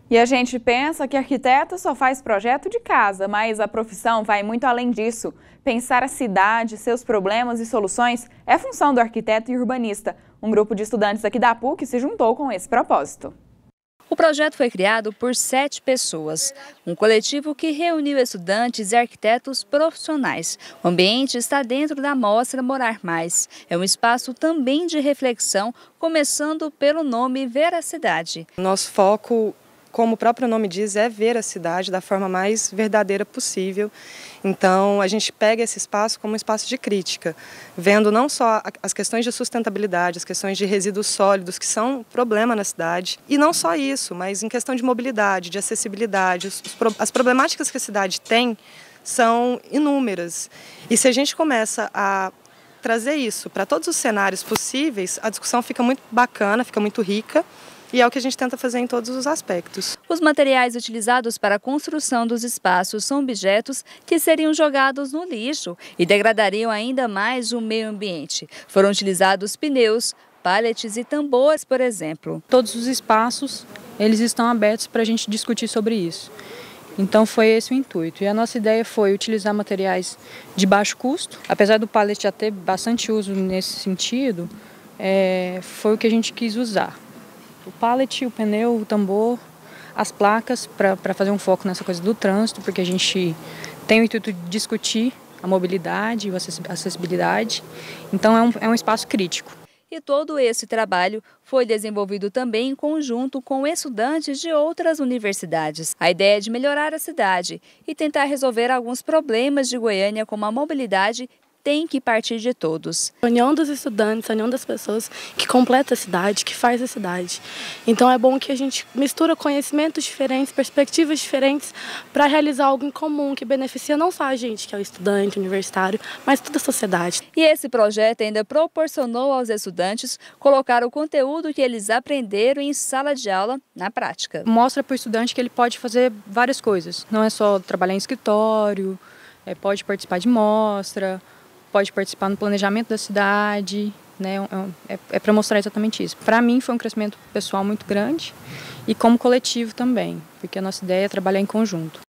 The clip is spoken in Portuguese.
E a gente pensa que arquiteto só faz projeto de casa, mas a profissão vai muito além disso. Pensar a cidade, seus problemas e soluções é função do arquiteto e urbanista. Um grupo de estudantes aqui da PUC se juntou com esse propósito. O projeto foi criado por 7 pessoas, um coletivo que reuniu estudantes e arquitetos profissionais. O ambiente está dentro da mostra Morar Mais. É um espaço também de reflexão, começando pelo nome Veracidade. Nosso foco, como o próprio nome diz, é ver a cidade da forma mais verdadeira possível. Então, a gente pega esse espaço como um espaço de crítica, vendo não só as questões de sustentabilidade, as questões de resíduos sólidos, que são um problema na cidade, e não só isso, mas em questão de mobilidade, de acessibilidade. As problemáticas que a cidade tem são inúmeras. E se a gente começa a trazer isso para todos os cenários possíveis, a discussão fica muito bacana, fica muito rica. E é o que a gente tenta fazer em todos os aspectos. Os materiais utilizados para a construção dos espaços são objetos que seriam jogados no lixo e degradariam ainda mais o meio ambiente. Foram utilizados pneus, pallets e tambores, por exemplo. Todos os espaços eles estão abertos para a gente discutir sobre isso. Então foi esse o intuito. E a nossa ideia foi utilizar materiais de baixo custo. Apesar do pallet já ter bastante uso nesse sentido, foi o que a gente quis usar. O pallet, o pneu, o tambor, as placas, para fazer um foco nessa coisa do trânsito, porque a gente tem o intuito de discutir a mobilidade e a acessibilidade. Então é um espaço crítico. E todo esse trabalho foi desenvolvido também em conjunto com estudantes de outras universidades. A ideia é de melhorar a cidade e tentar resolver alguns problemas de Goiânia, como a mobilidade, tem que partir de todos. A união dos estudantes, a união das pessoas que completa a cidade, que faz a cidade. Então é bom que a gente mistura conhecimentos diferentes, perspectivas diferentes para realizar algo em comum que beneficia não só a gente, que é o estudante, universitário, mas toda a sociedade. E esse projeto ainda proporcionou aos estudantes colocar o conteúdo que eles aprenderam em sala de aula na prática. Mostra para o estudante que ele pode fazer várias coisas. Não é só trabalhar em escritório, pode participar de mostra, pode participar no planejamento da cidade, né? É para mostrar exatamente isso. Para mim foi um crescimento pessoal muito grande e como coletivo também, porque a nossa ideia é trabalhar em conjunto.